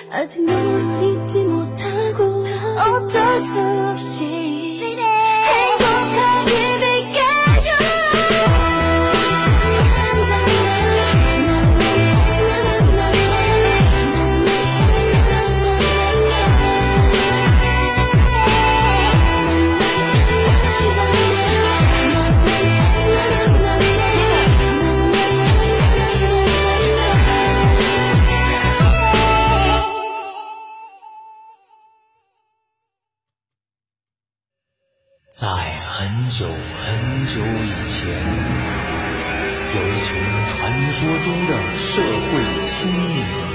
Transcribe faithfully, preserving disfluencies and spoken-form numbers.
아직 너를 잊지 못하고 어쩔 수 없이 행복하게 될게요. 在很久很久以前，有一群传说中的社会青年，